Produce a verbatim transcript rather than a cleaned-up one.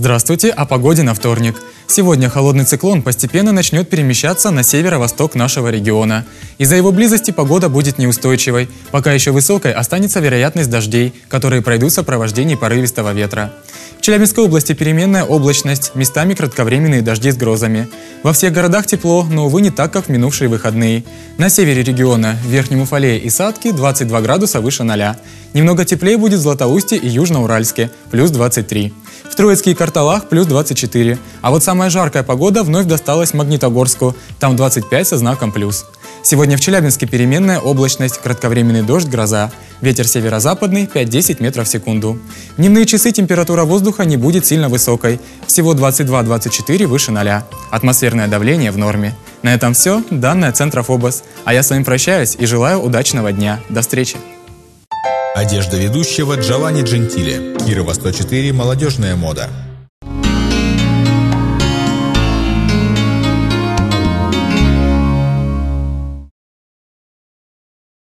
Здравствуйте, о погоде на вторник. Сегодня холодный циклон постепенно начнет перемещаться на северо-восток нашего региона. Из-за его близости погода будет неустойчивой. Пока еще высокой останется вероятность дождей, которые пройдут в сопровождении порывистого ветра. В Челябинской области переменная облачность, местами кратковременные дожди с грозами. Во всех городах тепло, но, увы, не так, как в минувшие выходные. На севере региона, в Верхнем Уфалее и Сатке двадцать два градуса выше ноля. Немного теплее будет в Златоусте и Южноуральске, плюс двадцать три. В Троицке и Карталах плюс двадцать четыре. А вот самая жаркая погода вновь досталась Магнитогорску, там двадцать пять со знаком плюс. Сегодня в Челябинске переменная облачность, кратковременный дождь, гроза. Ветер северо-западный пять-десять метров в секунду. В дневные часы температура воздуха не будет сильно высокой, всего двадцать два — двадцать четыре выше ноля. Атмосферное давление в норме. На этом все, данные Центрофобос. А я с вами прощаюсь и желаю удачного дня. До встречи. Одежда ведущего Джованни Джентиле. Кирова сто четыре. Молодежная мода.